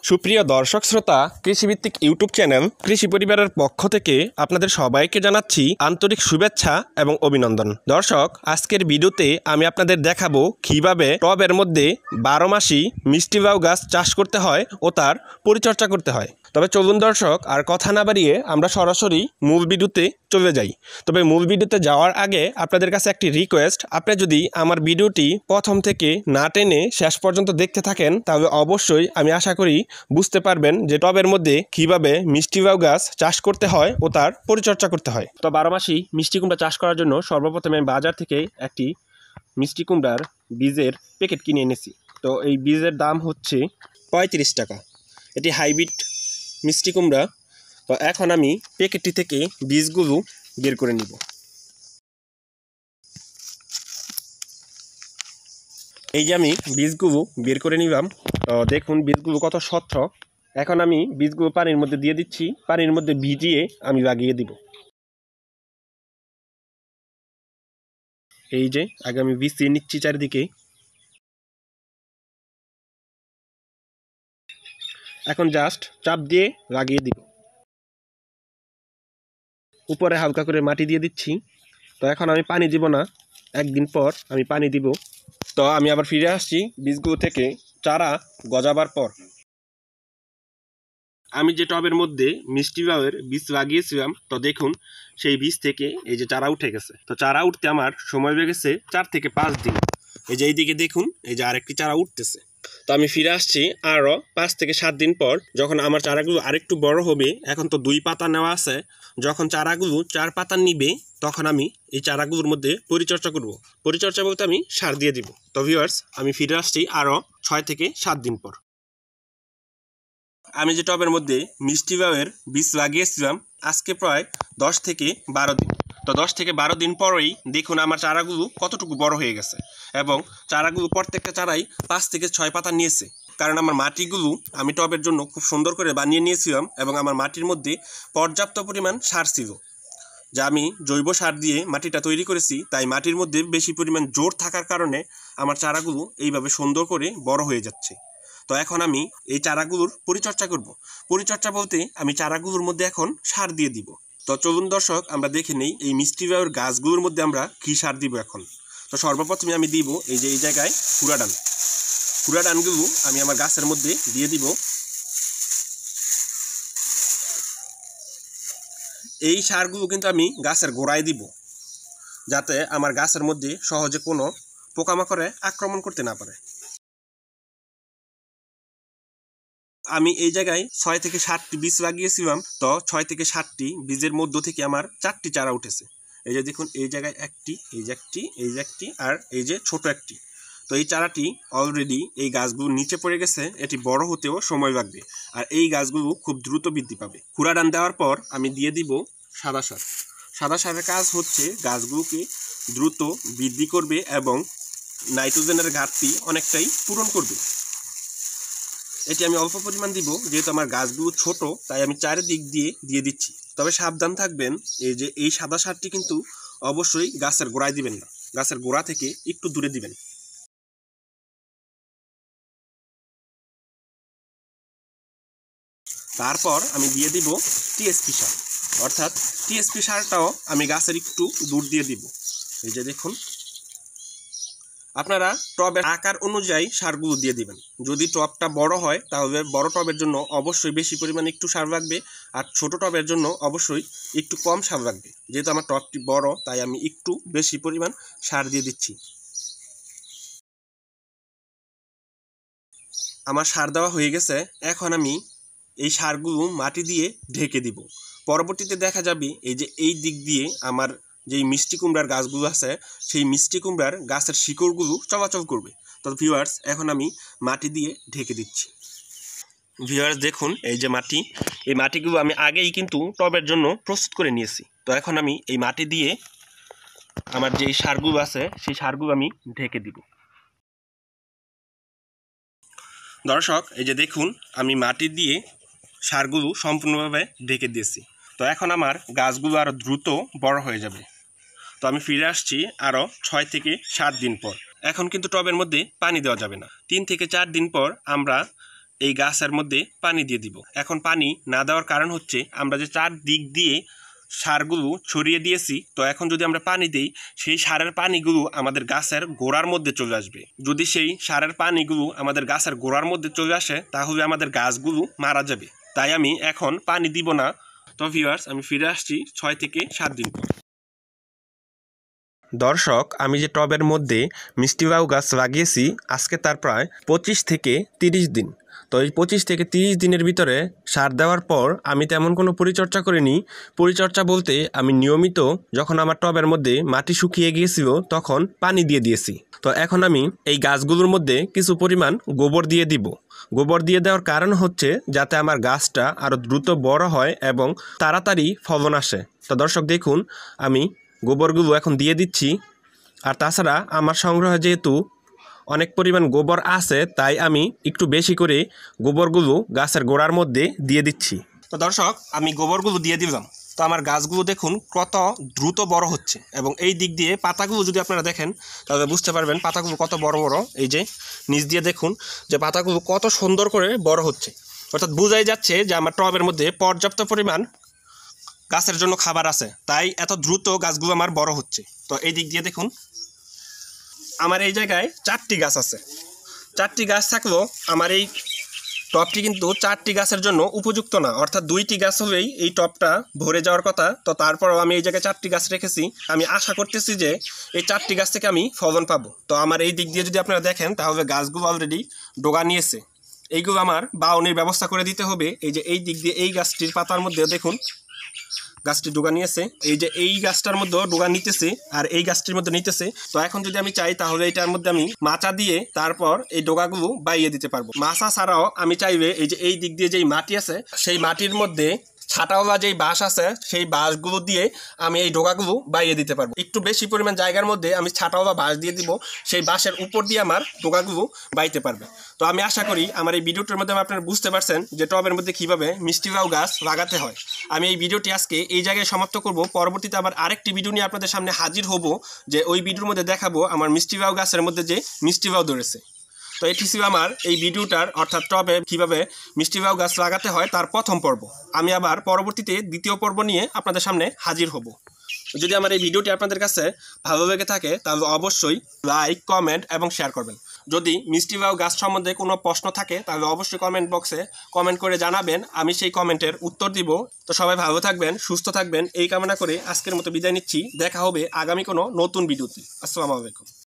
সুপ্রিয় দর্শক শ্রোতা, কৃষিভিত্তিক ইউটিউব চ্যানেল কৃষি পরিবারের পক্ষ থেকে আপনাদের সবাইকে জানাচ্ছি আন্তরিক শুভেচ্ছা এবং অভিনন্দন। দর্শক, আজকের ভিডিওতে আমি আপনাদের দেখাবো কিভাবে টবের মধ্যে 12 মাসি মিষ্টি লাউ গাছ চাষ করতে হয় ও তার পরিচর্যা করতে হয়। তবে চলুন দর্শক, আর কথা না বাড়িয়ে আমরা সরাসরি মূল ভিডিওতে চলে যাই। তবে মূল ভিডিওতে যাওয়ার আগে আপনাদের কাছে একটি রিকোয়েস্ট, আপনি যদি আমার ভিডিওটি প্রথম থেকে না টেনে শেষ পর্যন্ত দেখতে থাকেন তাহলে অবশ্যই আমি আশা করি বুঝতে পারবেন যে টবের মধ্যে কিভাবে মিষ্টি লাউ গাছ চাষ করতে হয় ও তার পরিচর্যা করতে হয়। তো 12 মাসি মিষ্টি কুমড়া চাষ করার জন্য সর্বপ্রথমে আমি বাজার থেকে একটি মিষ্টি কুমড়ার বীজের প্যাকেট কিনে এনেছি। তো এই বীজের দাম হচ্ছে 35 টাকা। এটি হাইব্রিড মিষ্টি কুমড়া। তো এখন আমি প্যাকেটটি থেকে বীজগুলো বের করে নিব। এই যে আমি বীজগুলো বের করে নিলাম। তো দেখুন বীজগুলো কত স্বচ্ছ। এখন আমি বীজগুলো পানির মধ্যে দিয়ে দিচ্ছি, পানির মধ্যে ভিজিয়ে আমি লাগিয়ে দিব। এই যে আগে আমি ভিজিয়ে নিচ্ছি চারিদিকে। এখন জাস্ট চাপ দিয়ে লাগিয়ে দিব। উপরে হালকা করে মাটি দিয়ে দিচ্ছি। তো এখন আমি পানি দিব না, একদিন পর আমি পানি দিব। তো আমি আবার ফিরে আসছি বীজগুলো থেকে চারা গজাবার পর। আমি যে টবের মধ্যে মিষ্টি লাউয়ের বীজ লাগিয়েছিলাম, তো দেখুন সেই বীজ থেকে এই যে চারা উঠে গেছে। তো চারা উঠতে আমার সময় হয়ে গেছে 4 থেকে 5 দিন। এই যে এইদিকে দেখুন, এই যে আরেকটি চারা উঠতেছে। তো আমি ফিরে আসছি আরও 5 থেকে 7 দিন পর, যখন আমার চারাগুলো আরেকটু বড় হবে। এখন তো 2 পাতা নেওয়া আছে, যখন চারাগুলো 4 পাতা নিবে তখন আমি এই চারাগুলোর মধ্যে পরিচর্যা করব। পরিচর্যা বলতে আমি সার দিয়ে দিব। তো ভিউয়ার্স, আমি ফিরে আসছি আরও 6 থেকে 7 দিন পর। আমি যে টবের মধ্যে মিষ্টি লাউয়ের বীজ লাগিয়েছিলাম আজকে প্রায় 10 থেকে 12 দিন। তো 10 থেকে 12 দিন পরেই দেখুন আমার চারাগুলো কতটুকু বড় হয়ে গেছে, এবং চারাগুলো প্রত্যেকটা চারাই 5 থেকে 6 পাতা নিয়েছে। কারণ আমার মাটিগুলো আমি টবের জন্য খুব সুন্দর করে বানিয়ে নিয়েছিলাম, এবং আমার মাটির মধ্যে পর্যাপ্ত পরিমাণ সার ছিল, যা আমি জৈব সার দিয়ে মাটিটা তৈরি করেছি। তাই মাটির মধ্যে বেশি পরিমাণ জোর থাকার কারণে আমার চারাগুলো এইভাবে সুন্দর করে বড় হয়ে যাচ্ছে। তো এখন আমি এই চারাগুলোর পরিচর্যা করব। পরিচর্যা বলতে আমি চারাগুলোর মধ্যে এখন সার দিয়ে দিব। তো চলুন দর্শক, আমরা দেখে নেই এই মিষ্টি লাউয়ের গাছগুলোর মধ্যে আমরা কী সার দিব এখন। তো সর্বপ্রথমে আমি দিব এই যে এই জায়গায় কুড়া ডানগুলো আমি আমার গাছের মধ্যে দিয়ে দিব। এই সারগুলো কিন্তু আমি গাছের গোড়ায় দিব, যাতে আমার গাছের মধ্যে সহজে কোনো পোকামাকড়ে আক্রমণ করতে না পারে। আমি এই জায়গায় 6 থেকে 7টি বীজ লাগিয়েছিলাম। তো 6 থেকে 7টি বীজের মধ্য থেকে আমার 4টি চারা উঠেছে। এই যে দেখুন, এই জায়গায় একটি, এই যে একটি, এই যে একটি, আর এই যে ছোট একটি। তো এই চারাটি অলরেডি এই গাছগুলো নিচে পড়ে গেছে। এটি বড় হতেও সময় লাগবে, আর এই গাছগুলো খুব দ্রুত বৃদ্ধি পাবে। কুড়াডান দেওয়ার পর আমি দিয়ে দিব সাদা সার। সাদা সারের কাজ হচ্ছে গাছগুলোকে দ্রুত বৃদ্ধি করবে এবং নাইট্রোজেনের ঘাটতি অনেকটাই পূরণ করবে। এটি আমি অল্প পরিমাণ দিব, যেহেতু আমার গাছগুলো ছোট, তাই আমি চারিদিক দিয়ে দিচ্ছি। তবে সাবধান থাকবেন, এই যে এই সাদা সারটি কিন্তু অবশ্যই গাছের গোড়ায় দিবেন না, গাছের গোড়া থেকে একটু দূরে দিবেন। তারপর আমি দিয়ে দিব টিএসপি সার, অর্থাৎ টিএসপি সারটাও আমি গাছের একটু দূর দিয়ে দিব। এই যে দেখুন, আপনারা টবের আকার অনুযায়ী সারগুলো দিয়ে দিবেন। যদি টবটা বড় হয় তাহলে বড় টবের জন্য অবশ্যই বেশি পরিমাণে একটু সার লাগবে, আর ছোট টবের জন্য অবশ্যই একটু কম সার লাগবে। যেহেতু আমার টবটি বড়, তাই আমি একটু বেশি পরিমাণ সার দিয়ে দিচ্ছি। আমার সার দেওয়া হয়ে গেছে। এখন আমি এই সারগুলো মাটি দিয়ে ঢেকে দিব। পরবর্তীতে দেখা যাবে এই যে এই দিক দিয়ে আমার যেই মিষ্টি কুমড়ার গাছগুলো আছে, সেই মিষ্টি কুমড়ার গাছের শিকড়গুলো চলাচল করবে। তো ভিউয়ার্স, এখন আমি মাটি দিয়ে ঢেকে দিচ্ছি। ভিউয়ার্স দেখুন, এই যে মাটি, এই মাটিগুলো আমি আগেই কিন্তু টবের জন্য প্রস্তুত করে নিয়েছি। তো এখন আমি এই মাটি দিয়ে আমার যেই সারগুলো আছে সেই সারগুলো আমি ঢেকে দিব। দর্শক, এই যে দেখুন, আমি মাটি দিয়ে সারগুলো সম্পূর্ণভাবে ঢেকে দিয়েছি। তো এখন আমার গাছগুলো আরও দ্রুত বড় হয়ে যাবে। তো আমি ফিরে আসছি আরও 6 থেকে 7 দিন পর। এখন কিন্তু টবের মধ্যে পানি দেওয়া যাবে না। 3 থেকে 4 দিন পর আমরা এই গাছের মধ্যে পানি দিয়ে দিব। এখন পানি না দেওয়ার কারণ হচ্ছে আমরা যে চারদিক দিয়ে সারগুলো ছড়িয়ে দিয়েছি, তো এখন যদি আমরা পানি দিই সেই সারের পানিগুলো আমাদের গাছের গোড়ার মধ্যে চলে আসবে। যদি সেই সারের পানিগুলো আমাদের গাছের গোড়ার মধ্যে চলে আসে তাহলে আমাদের গাছগুলো মারা যাবে। তাই আমি এখন পানি দিব না। তো ভিউয়ার্স, আমি ফিরে আসছি 6 থেকে 7 দিন পর। দর্শক, আমি যে টবের মধ্যে মিষ্টি লাউ গাছ লাগিয়েছি আজকে তার প্রায় 25 থেকে 30 দিন। তো এই 25 থেকে 30 দিনের ভিতরে সার দেওয়ার পর আমি তেমন কোনো পরিচর্যা করিনি। পরিচর্যা বলতে আমি নিয়মিত যখন আমার টবের মধ্যে মাটি শুকিয়ে গিয়েছিল তখন পানি দিয়ে দিয়েছি। তো এখন আমি এই গাছগুলোর মধ্যে কিছু পরিমাণ গোবর দিয়ে দিব। গোবর দিয়ে দেওয়ার কারণ হচ্ছে যাতে আমার গাছটা আরও দ্রুত বড় হয় এবং তাড়াতাড়ি ফলন আসে। তো দর্শক দেখুন, আমি গোবরগুলো এখন দিয়ে দিচ্ছি। আর তাছাড়া আমার সংগ্রহে যেহেতু অনেক পরিমাণ গোবর আছে তাই আমি একটু বেশি করে গোবরগুলো গাছের গোড়ার মধ্যে দিয়ে দিচ্ছি। তো দর্শক, আমি গোবরগুলো দিয়ে দিলাম। তো আমার গাছগুলো দেখুন কত দ্রুত বড় হচ্ছে এবং এই দিক দিয়ে পাতাগুলো যদি আপনারা দেখেন তাহলে বুঝতে পারবেন পাতাগুলো কত বড় বড়। এই যে নিচ দিয়ে দেখুন যে পাতাগুলো কত সুন্দর করে বড় হচ্ছে, অর্থাৎ বোঝাই যাচ্ছে যে আমার টবের মধ্যে পর্যাপ্ত পরিমাণ গাছের জন্য খাবার আছে, তাই এত দ্রুত গাছগুলো আমার বড় হচ্ছে। তো এই দিক দিয়ে দেখুন আমার এই জায়গায় 4টি গাছ আছে। 4টি গাছ থাকলেও আমার এই টবটি কিন্তু 4টি গাছের জন্য উপযুক্ত না, অর্থাৎ 2টি গাছ হলেই এই টবটা ভরে যাওয়ার কথা। তো তারপরেও আমি এই জায়গায় 4টি গাছ রেখেছি। আমি আশা করতেছি যে এই 4টি গাছ থেকে আমি ফলন পাবো। তো আমার এই দিক দিয়ে যদি আপনারা দেখেন তাহলে গাছগুলো অলরেডি ডোগা নিয়েছে। এইগুলো আমার বাউনির ব্যবস্থা করে দিতে হবে। এই যে এই দিক দিয়ে এই গাছটির পাতার মধ্যে দেখুন গাছটি ডোগা নিয়েছে, এই যে এই গাছটার মধ্যে ডোগা নিতেছে আর এই গাছটির মধ্যে নিতেছে। তো এখন যদি আমি চাই তাহলে এটার মধ্যে আমি মাচা দিয়ে তারপর এই ডোগাগুলো বাইয়ে দিতে পারবো। মাচা ছাড়াও আমি চাইবে এই যে এই দিক দিয়ে যেই মাটি আছে সেই মাটির মধ্যে ছাটাওয়ালা যেই বাঁশ আছে সেই বাঁশগুলো দিয়ে আমি এই ডোগাগুলো বাইয়ে দিতে পারবো। একটু বেশি পরিমাণ জায়গার মধ্যে আমি ছাটাওয়ালা বাঁশ দিয়ে দিব, সেই বাঁশের উপর দিয়ে আমার ডোগাগুলো বাইতে পারবে। তো আমি আশা করি আমার এই ভিডিওটার মধ্যে আপনারা বুঝতে পারছেন যে টবের মধ্যে কীভাবে মিষ্টি লাউ গাছ লাগাতে হয়। আমি এই ভিডিওটি আজকে এই জায়গায় সমাপ্ত করব। পরবর্তীতে আবার আরেকটি ভিডিও নিয়ে আপনাদের সামনে হাজির হব, যে ওই ভিডিওর মধ্যে দেখাবো আমার মিষ্টি লাউ গাছের মধ্যে যে মিষ্টি লাউ ধরেছে। তো এটি ছিল আমার এই ভিডিওটার, অর্থাৎ টবে কীভাবে মিষ্টি লাউ গাছ লাগাতে হয় তার প্রথম পর্ব। আমি আবার পরবর্তীতে দ্বিতীয় পর্ব নিয়ে আপনাদের সামনে হাজির হব। যদি আমার এই ভিডিওটি আপনাদের কাছে ভালো লেগে থাকে তাহলে অবশ্যই লাইক, কমেন্ট এবং শেয়ার করবেন। যদি মিষ্টি লাউ গাছ সম্বন্ধে কোনো প্রশ্ন থাকে তাহলে অবশ্যই কমেন্ট বক্সে কমেন্ট করে জানাবেন, আমি সেই কমেন্টের উত্তর দিব। তো সবাই ভালো থাকবেন, সুস্থ থাকবেন এই কামনা করে আজকের মতো বিদায় নিচ্ছি। দেখা হবে আগামী কোনো নতুন ভিডিওতে। আসসালামু আলাইকুম।